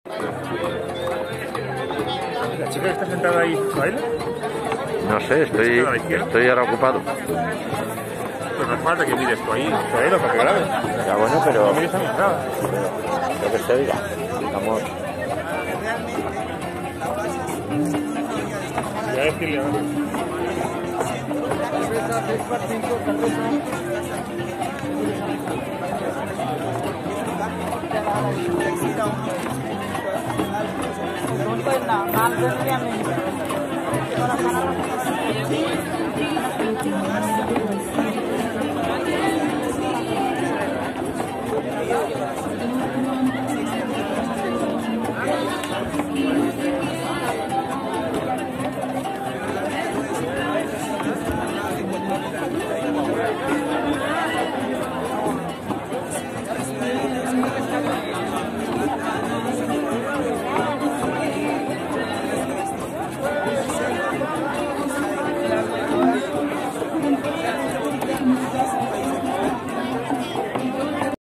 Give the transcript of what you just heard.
¿La chica que está sentada ahí baila? No sé, estoy ahora ocupado. Pues no hace falta que mires tú ahí, para que grabes. Ya bueno, pero... No mires a nada. Lo que se diga. Vamos. Voy a decirle ahora. No,